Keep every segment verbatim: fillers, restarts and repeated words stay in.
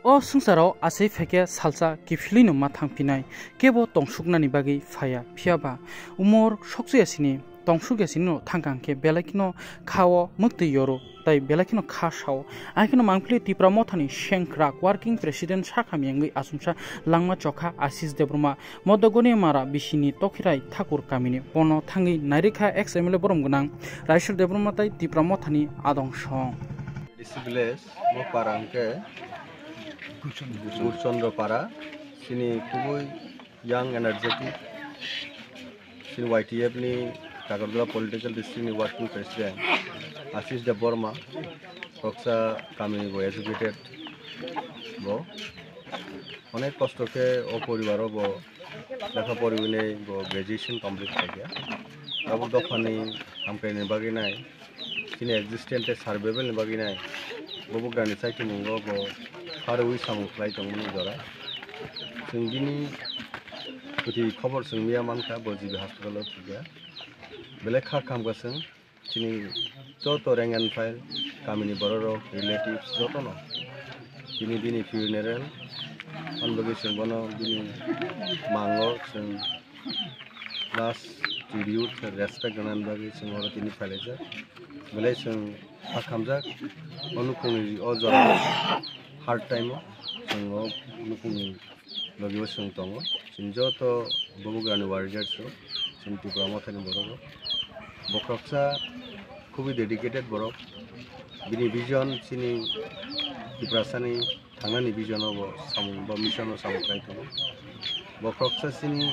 O sungsaro asai feke salsa kifilino mathang pinai kebo tongsuknani bagi faya phiaba umor soksu yasini tongsuk yasino thangkangke belakino khawo mukti yoro tai belakino khasao akino mangpli Tripura mothani shenkrak working president sakhamyangi Achomsa Langma chokha Asish Debbarma Ghaniamara bisini tokirai thakur kamini pono thangi nairikha ex M L A borom gunang Raishar Debbarma tai Tripura mothani adong song disciplines mo parangke Gurchandra para sini kubui young energetic sini Y T F ni Agartala political district ni working president Asish Debbarma Koksa kami go educated go onek kosto ke o poribaro go lekha poribine go graduation complete kiya abo dofani amke ni bagi nai sini existent survival ni bagi nai bobo gani sai mungo go Harui samung fly tongmuni jora sungini kuti khobor sungmiya manka boji hospital tiga belekha kam gaseng chini joto rank and file kamini bororo relatives joto no chini dini funeral onbogi sung bono dini mango sung last tribute respect ganan bagi sung oro tini file belai sung akamjak onukuni o jora hard time संगो Lukung लगियो संग तंगो सिंजो तो बबुगानि warriors सिन Tripura मोथानि बरो बखरक्सा खुबि dedicated बरो बिनि vision सिनि Tripura सानि थांनानि vision अब सामुं बा मिशन सामुं क्लाइ तंगो बखरक्सा सिनि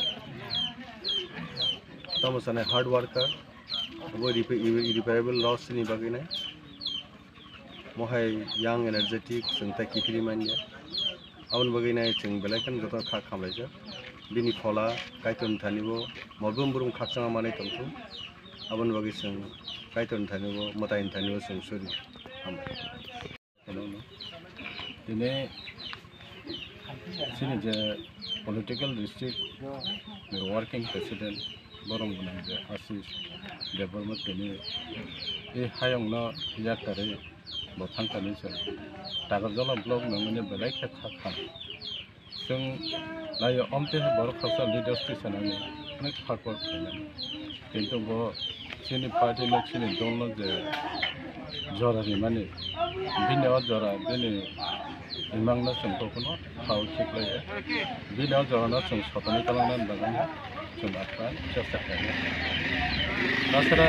तमसाने हार्ड वर्कर वो इरिपेरेबल लॉस सिनि बागिनाय mohai young energetic sengta kifili manya abon baginai seng belakan joto kha khamlaija bini khola kaiton thanibo mobum burum khachanga manai tongtu abon bagi seng kaiton thanibo matain thanibo seng suri hello no dine sini je political district working president borong bunang je Asish Debbarma tini e hayong no yakare botang kami sih, Agartala blog namanya belai kekak kan, seng layu om teh baru khasa leaders di sana ni, nek hard work kan, কিন্তু bo sini party nak sini dono je jora ni mana, bini awak jora bini imang na seng kokono, kau cek lagi, bini awak jora na seng sotani kalangan bagan, seng apa, cakap kan, nasara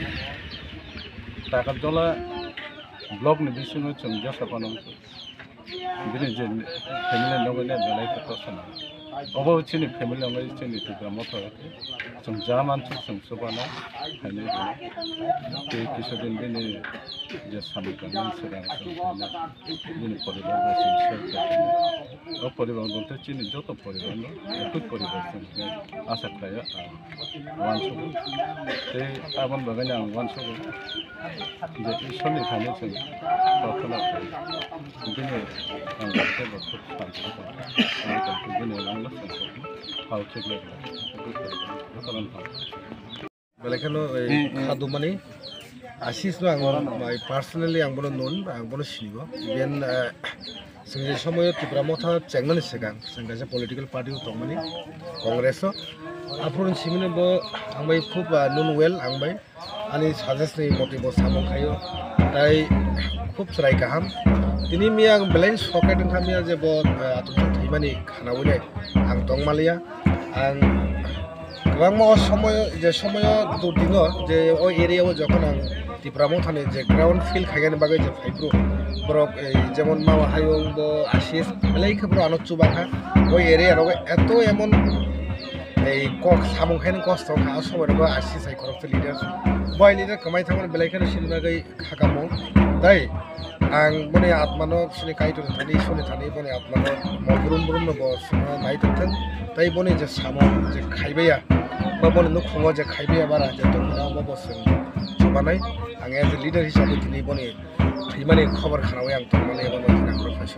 Agartala blog ni bisino chung jasa panong bini je family nongene belai ka sana obo chini family nongene chini Tripura moto chung jaman chung chung sobana hani ke kisodin bini je samika nan serang chung bini poribar ba chung share o poribar bonte chini joto poribar no ekut poribar chung asa kaya wan chung te abon baganya wan chung je ishoni thani chung Kokborok bini angkat ke bokut pantai angkat bini langlah sengkok kau cek lagi kalan kau belakano khadu mani Asish no ang personally ang bono non ang bono sinigo ben sengje somoyo Tripura motha chengmani segang sengja political party tongmani congress apron simine bo angbai khub non well angbai ani suggest ni motivo samong khayo tai খুব serai kaham tini miang balance socket ang kami aja bot atau thimani khana bole ang tongmalia ang gwang mo somoy je somoy du dingo je o area o jokon ang Tripura mothani je ground feel khagani bagai je faibro borok jemon mawa hayong bo Asish belai khobro anot chubakha o area ro eto emon ei kok samung khain kosto kha somoy ro Asish ai korok leader boy leader kamai thaman belai khana sinbagai khakamo dai ang bone atmano sini kaito thani suni thani bone atmano moburum burum no bo sina nai tang tai bone je samo je khaibeya ba bone no khongo je khaibeya bara je to na bo bo sing chubanai ang as a leader hisabe tini bone thimani khobor khanawe ang to mane bo na khoro phaiso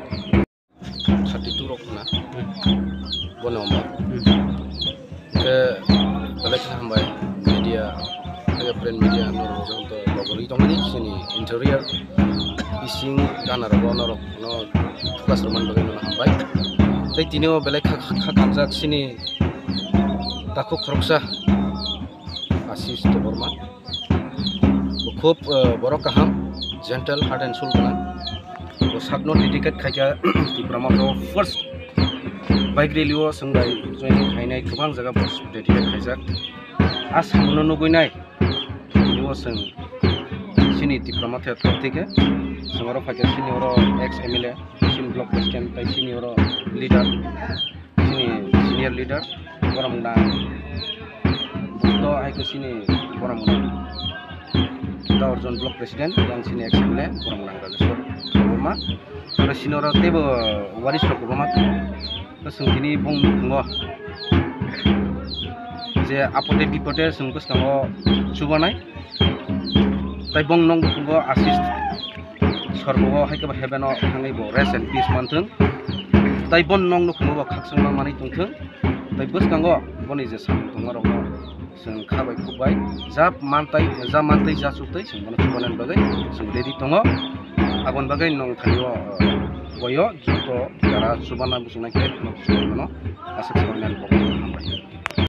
thirty-two rok na bono mo ke balak hambai media print media no jonto logori tongani sini interior ising kana rogo no no tukas roman bagai no hambai tai tinio belai kha kha kamjak sini takho khoroksa Asish Debbarma khub borok kaham gentle heart and soul kana bo sakno dedicate khaika Tripura to first bike rally sangbai joining khainai kubang jaga bos dedicate khaijak as mono nuguinai tinio sang sini Tripura the thotike sangoro phake sini oro ex M L A sini block president tai sini oro leader sini senior leader boramna do ai ke sini boramna da orjon block president yang sini ex M L A boramna rajaswar Debbarma oro sini oro tebo waris rok bama to sungkini bong ngo je apote bipote sungkus kango chubanai tai bong nong bungo Asish sorbo haikaba hebeno hangai bo rest and peace mountain tai bon nong no kumo khaksang ma mani tungthung tai bus kango boni je sam tungaro sing khabai khubai jap mantai ja mantai ja sutai sing bono chubanan bagai sing ready tongo agon bagai nong thalio boyo joto jara subana busuna ke no sumono asa chubanan bokko hambai